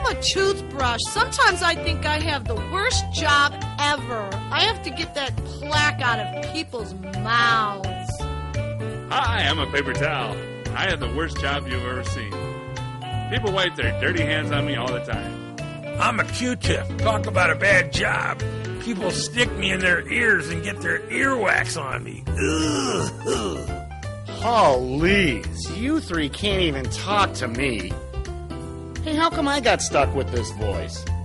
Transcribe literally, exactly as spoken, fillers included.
a toothbrush. Sometimes I think I have the worst job ever. I have to get that plaque out of people's mouths. Hi, I'm a paper towel. I have the worst job you've ever seen. People wipe their dirty hands on me all the time. I'm a Q-tip. Talk about a bad job. People stick me in their ears and get their earwax on me. Ugh, ugh. Please, you three can't even talk to me. Hey, how come I got stuck with this voice?